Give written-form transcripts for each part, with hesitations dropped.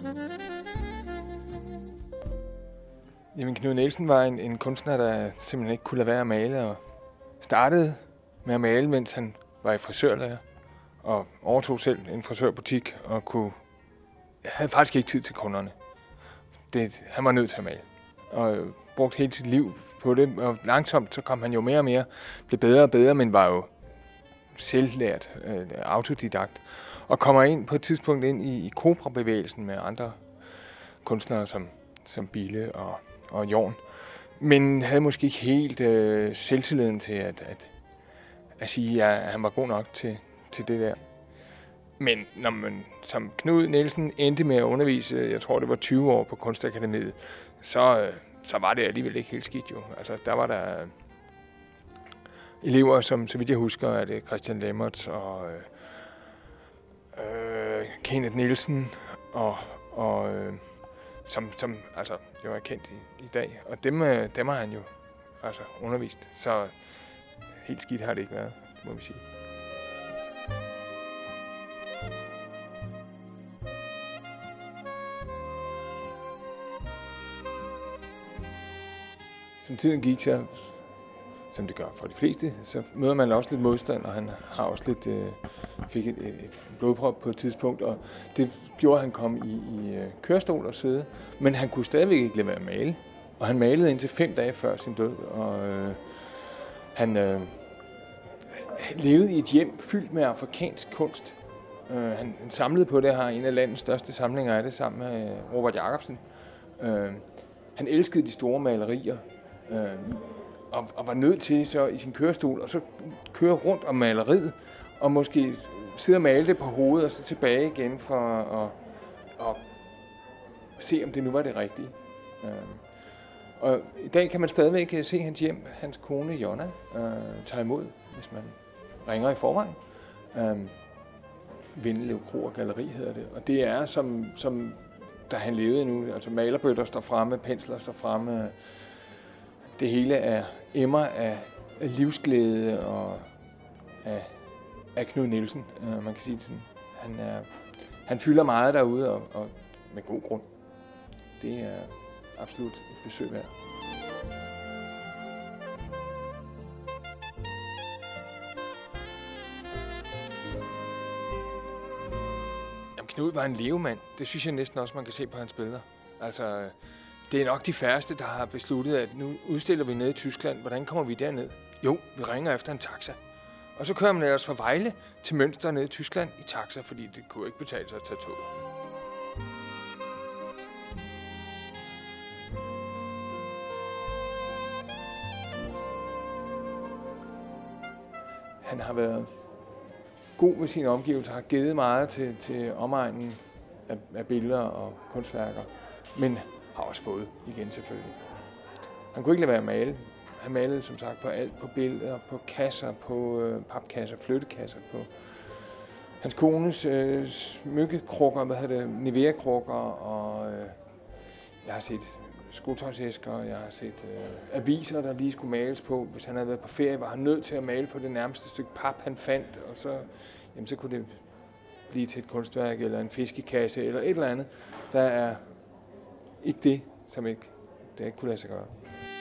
Jamen, Knud Nielsen var en kunstner, der simpelthen ikke kunne lade være at male, og startede med at male, mens han var i frisørlærer, og overtog selv en frisørbutik, og havde faktisk ikke tid til kunderne. Han var nødt til at male, og brugte hele sit liv på det, og langsomt så kom han jo mere og mere, blev bedre og bedre, men var jo selvlært, autodidakt, og kommer ind på et tidspunkt ind i Cobra-bevægelsen med andre kunstnere som Bille og Jorn, men havde måske ikke helt selvtilliden til at sige, at han var god nok til det der. Men når man som Knud Nielsen endte med at undervise, jeg tror det var 20 år på Kunstakademiet, så var det alligevel ikke helt skidt jo. Altså der var der elever, som så vidt jeg husker, er det Christian Lemmertz og Kenneth Nielsen og som altså jo er kendt i dag, og dem har han jo altså undervist, så helt skidt har det ikke været, må vi sige. Som tiden gik, så, som det gør for de fleste, så møder man også lidt modstand, og han har også lidt fik et blodprop på et tidspunkt, og det gjorde, at han kom i kørestol og sæde, men han kunne stadigvæk ikke lade være at male, og han malede indtil 5 dage før sin død, og han levede i et hjem fyldt med afrikansk kunst. Han samlede på det, har en af landets største samlinger af det, sammen med Robert Jacobsen. Han elskede de store malerier, og var nødt til så i sin kørestol og så køre rundt om maleriet, og måske sidde og male det på hovedet og så tilbage igen for at se, om det nu var det rigtige. Og i dag kan man stadigvæk se hans hjem. Hans kone Jonna tager imod, hvis man ringer i forvejen. Vindelev Kro og Galleri hedder det. Og det er som da han levede nu. Altså malerbøtter står fremme, pensler står fremme. Det hele er emmer af livsglæde og af Knud Nielsen. Man kan sige det sådan. Han fylder meget derude, og med god grund. Det er absolut et besøg værd. Jamen, Knud var en levemand. Det synes jeg næsten også, man kan se på hans billeder. Altså, det er nok de færreste, der har besluttet, at nu udstiller vi ned i Tyskland. Hvordan kommer vi derned? Jo, vi ringer efter en taxa. Og så kører man ellers fra Vejle til Münster ned i Tyskland i taxa, fordi det kunne ikke betale sig at tage toget. Han har været god med sine omgivelser, har givet meget til omegnen af billeder og kunstværker, men har også fået igen selvfølgelig. Han kunne ikke lade være at male. Han malede som sagt på alt, på billeder, på kasser, på papkasser, flyttekasser, på hans kones smykkekrukker, Nivea-krukker, og jeg har set skotøjsæsker, jeg har set aviser, der lige skulle males på. Hvis han havde været på ferie, var han nødt til at male på det nærmeste stykke pap, han fandt, og så kunne det blive til et kunstværk, eller en fiskekasse, eller et eller andet. Der er ikke det, som det ikke kunne lade sig gøre.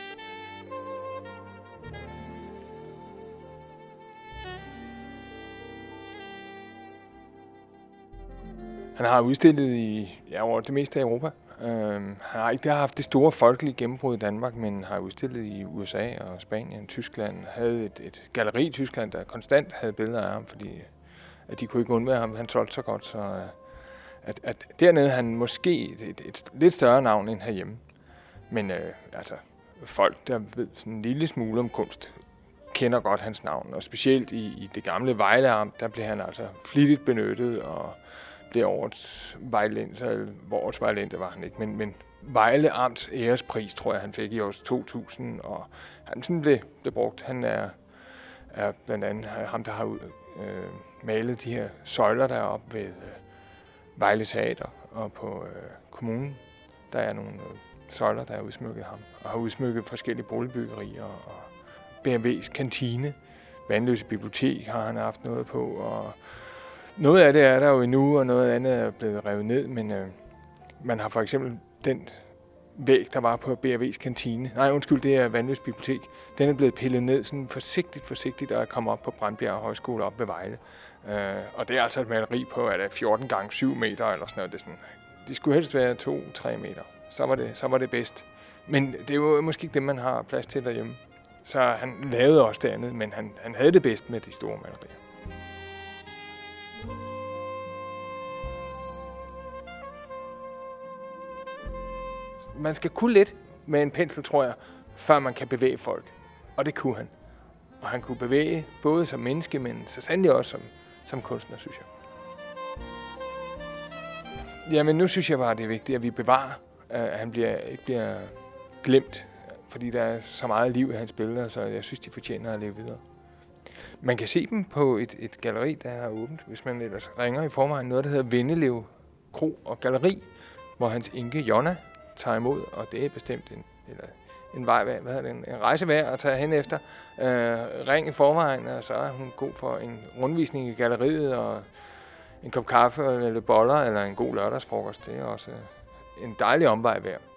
Han har udstillet over det meste af Europa. Han har ikke haft det store folkelige gennembrud i Danmark, men har udstillet i USA og Spanien, Tyskland. Havde et galleri i Tyskland, der konstant havde billeder af ham, fordi at de kunne ikke undvære ham. Han solgte så godt, så at dernede han måske et lidt større navn end herhjemme. Men altså folk, der ved sådan en lille smule om kunst, kender godt hans navn. Og specielt i det gamle Vejle Amt, der blev han altså flittigt benyttet og blev årets vejlenser, årets vejlenser var han ikke, men Vejle Amts ærespris, tror jeg, han fik i år 2000, og han sådan blev brugt. Han er blandt andet ham, der har malet de her søjler deroppe ved Vejle Teater og på kommunen. Der er nogle søjler, der har udsmykket ham, og har udsmykket forskellige boligbyggerier, og BMW's kantine, Vandløse Bibliotek har han haft noget på, og noget af det er der jo endnu, og noget andet er blevet revet ned, men Man har for eksempel den væg, der var på BRV's kantine. Nej, undskyld, det er Vandløs Bibliotek. Den er blevet pillet ned sådan forsigtigt og er kommet op på Brandbjerg Højskole op ved Vejle. Og det er altså et maleri på, at det er 14 gange 7 meter eller sådan noget. Det skulle helst være 2-3 meter. Så var det bedst. Men det er jo måske ikke det, man har plads til derhjemme. Så han lavede også det andet, men han havde det bedst med de store malerier. Man skal kunne lidt med en pensel, tror jeg, før man kan bevæge folk. Og det kunne han. Og han kunne bevæge både som menneske, men så sandelig også som kunstner, synes jeg. Jamen nu synes jeg bare, det er vigtigt, at vi bevarer, at han ikke bliver glemt. Fordi der er så meget liv i hans billeder, så jeg synes, de fortjener at leve videre. Man kan se dem på et galleri, der er åbent, hvis man ellers ringer i forvejen. Noget, der hedder Vennelev Kro og Galleri, hvor hans enke Jonna tager imod, og det er bestemt en rejse værd at tage hen efter. Ring i forvejen, og så er hun god for en rundvisning i galleriet, og en kop kaffe eller boller, eller en god lørdagsfrokost. Det er også en dejlig omvej værd.